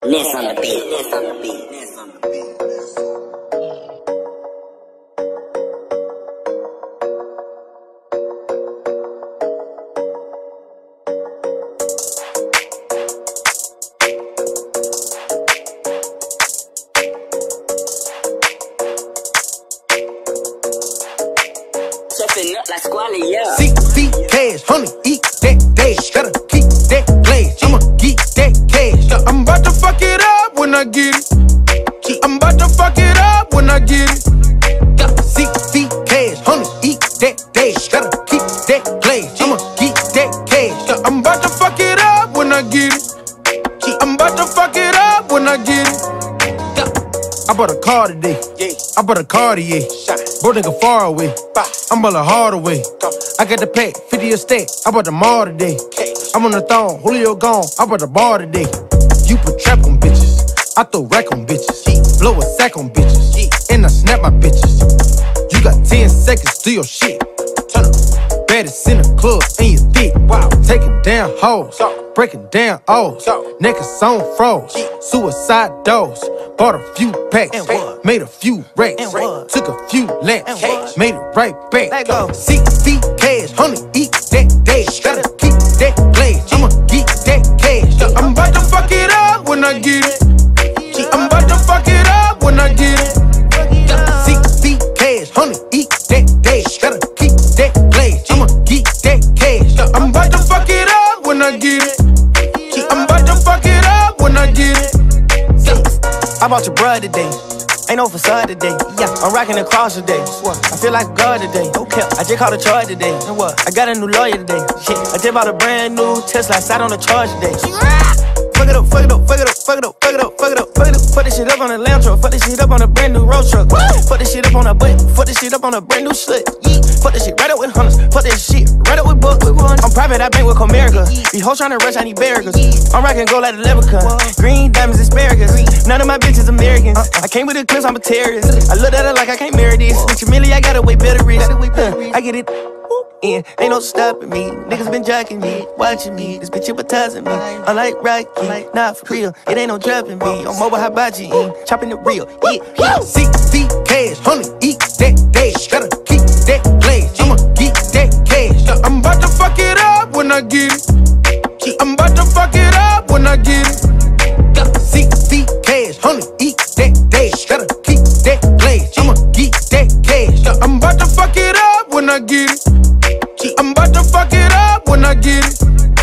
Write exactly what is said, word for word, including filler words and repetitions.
Ness on the beat, Ness on the beat, Ness on the beat. Cheffin up like Squally, yeah. C V cash, honey, eat that dash. Gotta keep that glass, I'ma get that cash. I'm about to fuck it up when I get it. I'm about to fuck it up when I get it. C V cash, honey, eat that dash. Gotta keep that glass, I'ma get that cash. I'm about to fuck it up when I get it. I'm about to fuck it up when I get it. I bought a car today. I bought a Cartier. Bro, nigga far away. I'm ballin' Hardaway. I got the pack, fifty a stack. I bought the mall today. I'm on the thong, Julio gone. I bought the bar today. You put trap on bitches. I throw rack on bitches. Blow a sack on bitches. And I snap my bitches. You got ten seconds to your shit. Turn up. Baddest in the club, and you thick. Wow. Taking down hoes. Breaking down O's. Necklace on froze. Suicide doors. Bought a few packs. Made a few racks. Took a few laps. Made it right back. C V cash, honey, eat that dash. Gotta keep that glass, I'ma get that cash. I'm about to fuck it up when I get it. I'm about to fuck it up when I get it. C V cash, honey, eat that dash. Gotta keep that glass, I'ma get that cash. I'm about to fuck it up when I get it. I'm about to fuck it up when I get it. I bought your bruh today. Ain't no facade today. Yeah, I'm rocking the cross today. I feel like God today. Okay, I just caught a charge today. And what? I got a new lawyer today. Shit, I just bought a brand new Tesla. I sat on the charge today. Fuck it up, fuck it up, fuck it up, fuck it up, fuck it up, fuck it up, fuck it up. Fuck this shit up on a lamb truck. Fuck this shit up on a brand new road truck. Fuck this shit up on a butt. Fuck this shit up on a brand new slut. Fuck this shit right up with hunters. Fuck this shit right up with books. I'm private, I bank with Comerica. These hoes tryna rush, I need barricades. I'm rockin' gold like a leprechaun. Green diamonds, asparagus. None of my bitches Americans. I came with the clips, I'm a terrorist. I look at it like I can't marry this. Bitch, Millie, I got a way better wrist. Huh, I get it. And ain't no stopping me. Niggas been jacking me, watching me. This bitch hypnotizing me. I like Rocky, not for real. It ain't no dropping me. On mobile hibachi, chopping it real. Yeah, yeah. C V cash, honey, eat that dash. Gotta keep that glass, I'ma get that cash. I'm about to fuck it up when I get it. I'm about to fuck it up when I get it. C V cash, honey, eat that dash. Gotta keep that glass, I'ma get that cash. I'm about to fuck it up when I get it. I'm about to fuck it up when I get it.